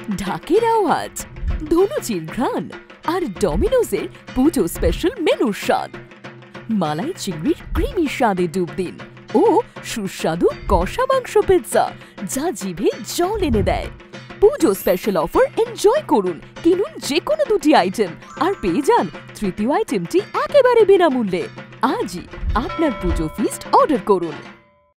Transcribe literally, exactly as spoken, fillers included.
ঢাকের আওয়াজ, ধনুচির ঘ্রাণ আর ডমিনোজের পুজো স্পেশাল মেনুর স্বাদ। মালাই চিংড়ির ক্রিমি স্বাদে ডুব দিন ও সুস্বাদু কষা মাংস পিৎজা, যা জিভে জল এনে দেয়। পুজো স্পেশাল অফার এনজয় করুন। কিনুন যে কোনো দুটি আইটেম আর পেয়ে যান তৃতীয় আইটেমটি একেবারে বিনামূল্যে। আজই আপনার পুজো ফিস্ট অর্ডার করুন।